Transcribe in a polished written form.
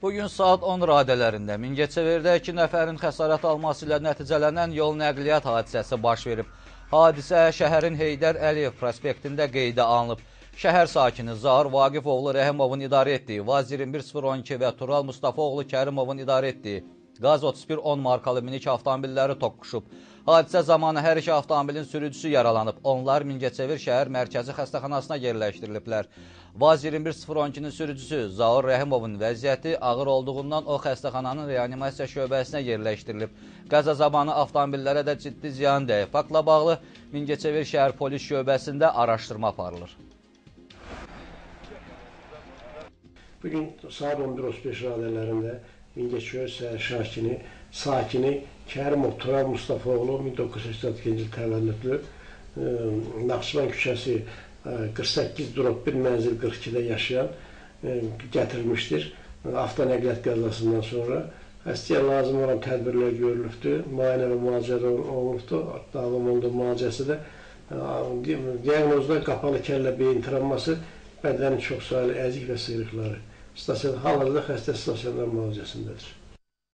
Bugün saat 10 radələrində Mingəçevirdə 2 nəfərin xəsarət alması ilə nəticələnən yol nəqliyyat hadisəsi baş verib. Hadisə şəhərin Heydər Əliyev prospektində qeydə alınıb. Şəhər sakini Zahir Vaqifoğlu Rəhimovun idarə etdiyi Vaz 21012 və Tural Mustafaoğlu Kərimovun idarə etdiyi Qaz 3110 markalı minik avtomobilləri toqquşub. Hadisə zamanı hər iki avtomobilin sürücüsü yaralanıb. Onlar Mingəçevir şəhər mərkəzi xəstəxanasına yerləşdiriliblər. Vaz 21012-nin sürücüsü Zahir Rəhimovun vəziyyəti ağır olduğundan o xəstəxananın reanimasiya şöbəsinə yerləşdirilib. Qəza zamanı avtomobillərə də ciddi ziyan dəyib. Faktla bağlı Mingəçevir şəhər polis şöbəsində araşdırma aparılır. Bugün saat 11:35 radələrində Mingəçevir şəhər sakini Kərimov Tural Mustafaoğlu 1982-ci il təvəllüdlü Naxçıvan küçəsi 48/1 mənzil 42-də yaşayan gətirilmişdir. Avtonəqliyyat qəzasından sonra həstəyə lazım olan tədbirlər görülübdür. Müayinə və müalicə olunubdur. Davam olunduğu müalicəsi də diaqnozda qapalı kəllə beyin travması, bədənin çox sayılı əzik və sıyrıqları. Hal-hazırda xəstə stasionar müalicəsindədir.